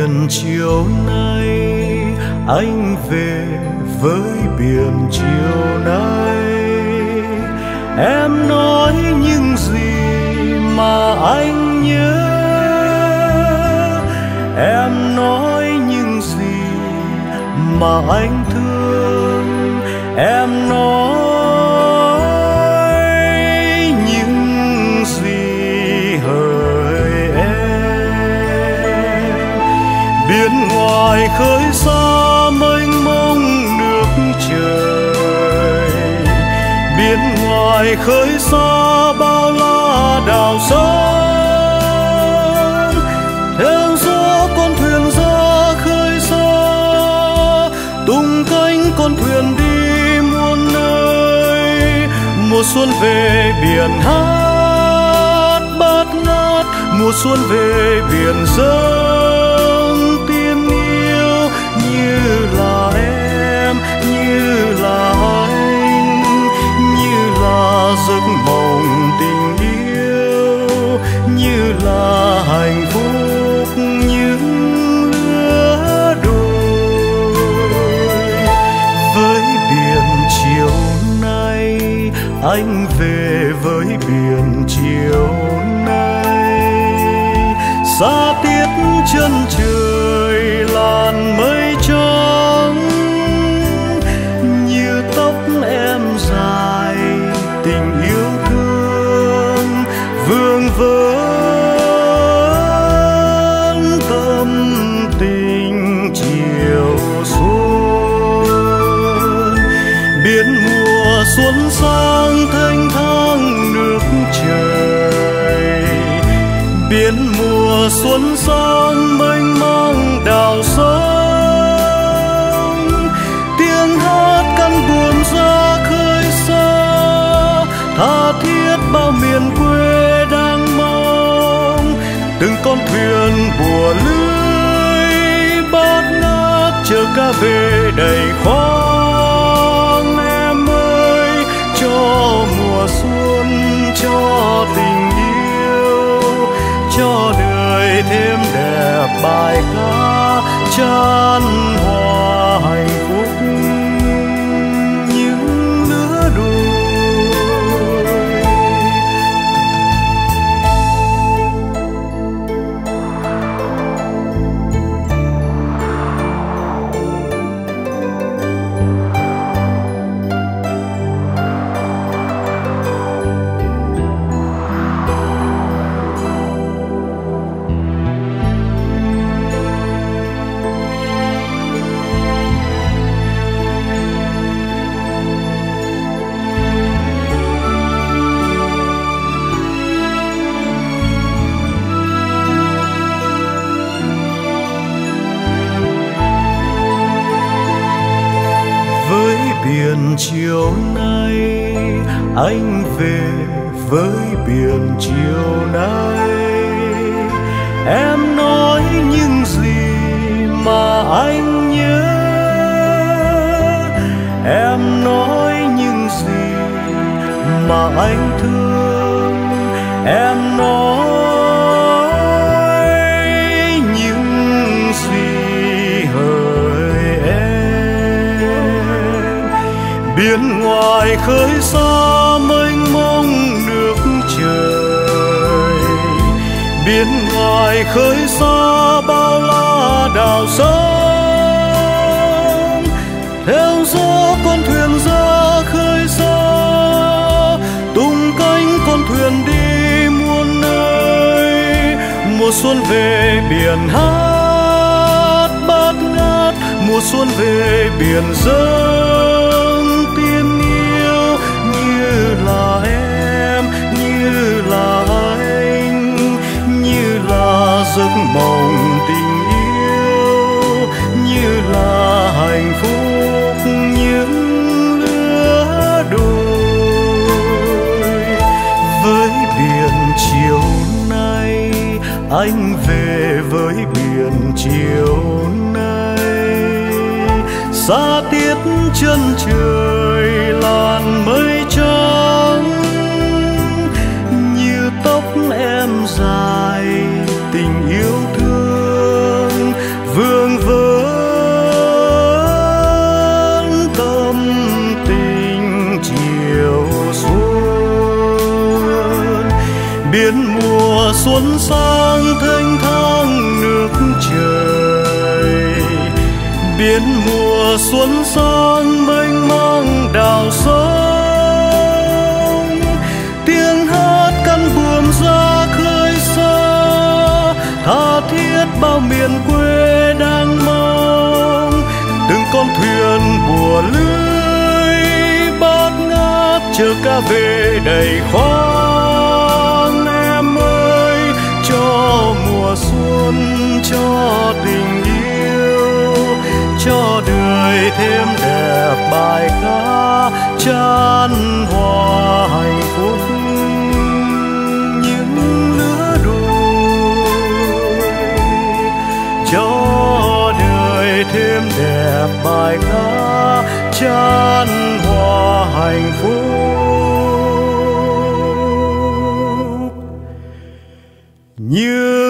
biển chiều nay, anh về với biển chiều nay. Em nói những gì mà anh nhớ, em nói những gì mà anh thương, em nói những gì hỡi em. Biển ngoài khơi xa mênh mông nước trời, biển ngoài khơi xa bao la đảo sông. Theo gió con thuyền ra khơi xa, tung cánh con thuyền đi muôn nơi. Mùa xuân về biển hát bát ngát, mùa xuân về biển dâng tiếng yêu. Như là em, như là anh, như là giấc mộng tình yêu, như là hạnh phúc những lứa đôi. Với biển chiều nay, anh về với biển chiều nay. Xa tiết chân trời làn mây trắng, như tóc em dài tình yêu thương vương vấn tâm tình chiều xuân. Biển mùa xuân sang thanh thang nước trời, biển mùa xuân sang mênh mang đảo sông. Tiếng hát căn buồm ra khơi xa, tha thiết bao miền quê đang mong. Từng con thuyền bùa lưới bát ngát chờ ca về đầy khoang. Em ơi cho mùa xuân, cho tình yêu, cho đời thêm đẹp bài ca chan hòa hạnh phúc những lứa đôi. Biển chiều nay, anh về với biển chiều nay. Em nói những gì mà anh nhớ, em nói những gì mà anh thương, em nói những gì hỡi em. Biển ngoài khơi xa mênh mông nước trời, biển ngoài khơi xa bao la đảo sông. Theo gió con thuyền ra khơi xa, tung cánh con thuyền đi muôn nơi. Mùa xuân về biển hát bát ngát, mùa xuân về biển dâng tiếng yêu. Như là em, như là anh, như là giấc mộng tình yêu, như là hạnh phúc những lứa đôi. Với biển chiều nay, anh về với biển chiều nay. Xa tiết chân trời làn mây trắng, như tóc em dài tình yêu thương biến mùa xuân sang mênh mang đào sông. Tiếng hát căn buồm ra khơi xa, tha thiết bao miền quê đang mong. Từng con thuyền bùa lưới bát ngát chờ ca về đầy khoáng. Em ơi cho mùa xuân, cho tình yêu, cho đời thêm đẹp bài ca chan hòa hạnh phúc. Những lứa đôi cho đời thêm đẹp bài ca chan hòa hạnh phúc. Như